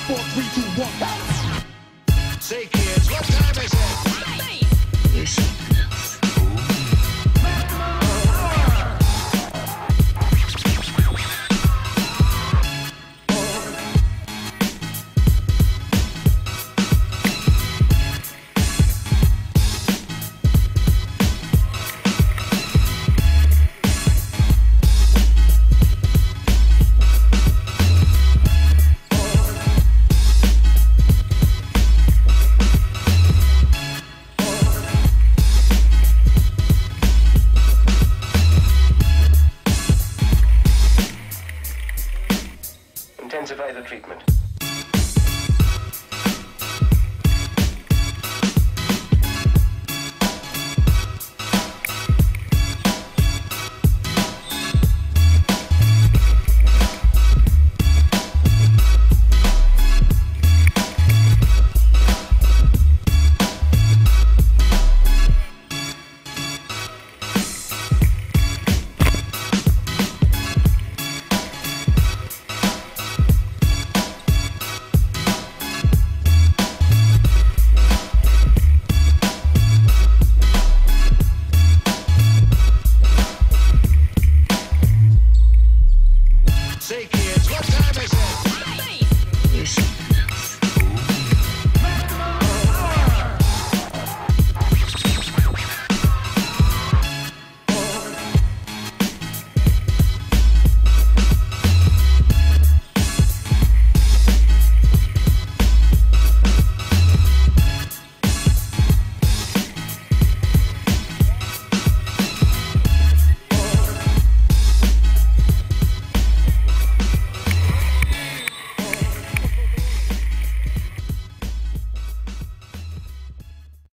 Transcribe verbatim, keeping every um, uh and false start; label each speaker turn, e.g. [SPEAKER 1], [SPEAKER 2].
[SPEAKER 1] four, three, two, one.
[SPEAKER 2] Say kids, what time is it?
[SPEAKER 3] Is it enough?
[SPEAKER 2] Intensify the treatment. Say kids, what time is it?